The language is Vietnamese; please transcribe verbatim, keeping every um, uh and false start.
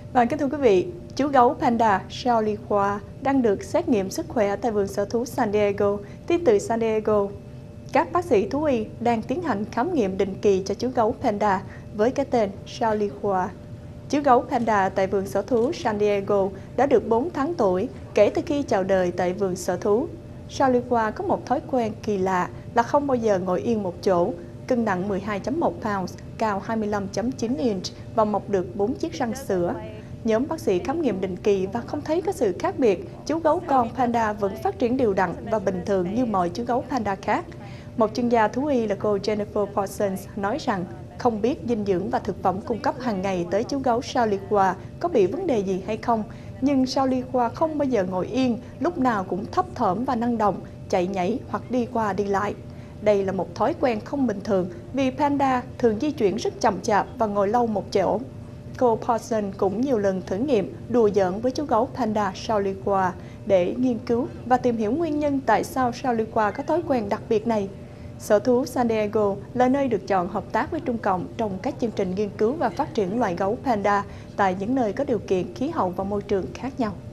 Và kính thưa quý vị, chú gấu panda Shaliqua đang được xét nghiệm sức khỏe tại vườn sở thú San Diego, tiếp từ San Diego. Các bác sĩ thú y đang tiến hành khám nghiệm định kỳ cho chú gấu panda với cái tên Shaliqua. Chú gấu panda tại vườn sở thú San Diego đã được bốn tháng tuổi kể từ khi chào đời tại vườn sở thú. Shaliqua có một thói quen kỳ lạ là không bao giờ ngồi yên một chỗ, cân nặng mười hai phẩy một pounds, cao hai mươi lăm phẩy chín inch và mọc được bốn chiếc răng sữa. Nhóm bác sĩ khám nghiệm định kỳ và không thấy có sự khác biệt, chú gấu con panda vẫn phát triển đều đặn và bình thường như mọi chú gấu panda khác. Một chuyên gia thú y là cô Jennifer Parsons nói rằng không biết dinh dưỡng và thực phẩm cung cấp hàng ngày tới chú gấu Shaliqua có bị vấn đề gì hay không, nhưng Shaliqua không bao giờ ngồi yên, lúc nào cũng thấp thỏm và năng động, chạy nhảy hoặc đi qua đi lại. Đây là một thói quen không bình thường vì panda thường di chuyển rất chậm chạp và ngồi lâu một chỗ. Cô Parsons cũng nhiều lần thử nghiệm đùa giỡn với chú gấu panda Shaliqua để nghiên cứu và tìm hiểu nguyên nhân tại sao Shaliqua có thói quen đặc biệt này. Sở thú San Diego là nơi được chọn hợp tác với Trung Cộng trong các chương trình nghiên cứu và phát triển loài gấu panda tại những nơi có điều kiện khí hậu và môi trường khác nhau.